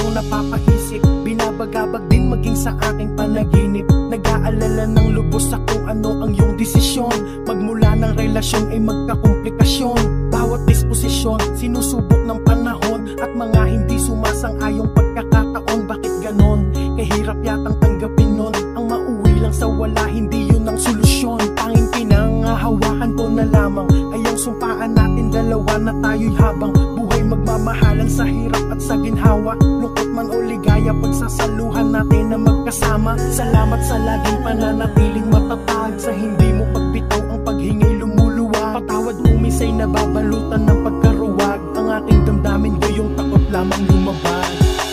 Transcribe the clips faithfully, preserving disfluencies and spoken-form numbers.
akong napapaisip, binabagabag din maging sa aking panaginip. Nag-aalala ng lubos sa kung ano ang iyong desisyon. Magmula ng relasyon ay magkakomplikasyon. Bawat disposisyon, sinusubok ng panahon, at mga hindi sumasang-ayong pagkakataon. Bakit ganon? Kahirap yatang tanggapin nun. Ang mauwi lang sa wala, hindi yun ang solusyon. Tanging pinangahawakan ko na lamang ay ang sumpaan natin dalawa, na tayo'y habang buhay magmamahalan sa hirap at sa ginhawa. Lungkot man o ligaya, pagsasaluhan natin na magkasama. Salamat sa laging pananatiling matatag, sa hindi mo pagbitaw ang paghingay lumuluwag. Patawad kung minsa'y nababalutan ng pagkaruwag. Ang aking damdamin ko yung takot lamang lumabag.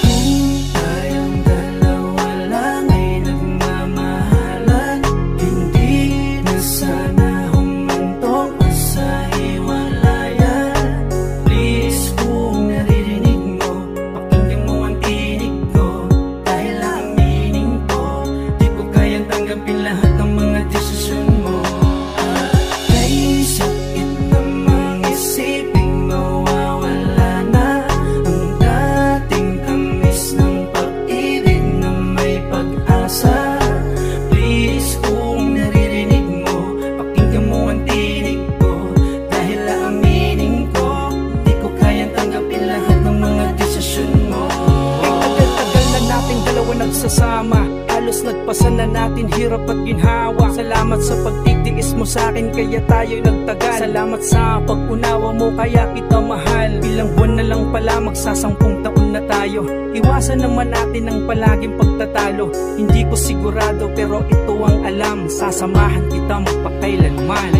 Nagsasama, halos nagpasa na natin hirap at ginhawa. Salamat sa pagtitiis mo sa akin, kaya tayo'y nagtagal. Salamat sa pag-unawa mo, kaya kita mahal. Ilang buwan na lang pala, magsasampung taon na tayo. Iwasan naman natin ang palaging pagtatalo. Hindi ko sigurado pero ito ang alam, sasamahan kita magpakailanman.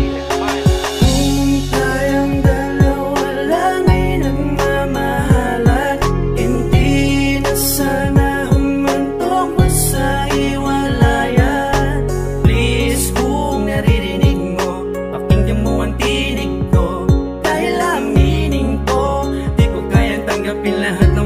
Lahat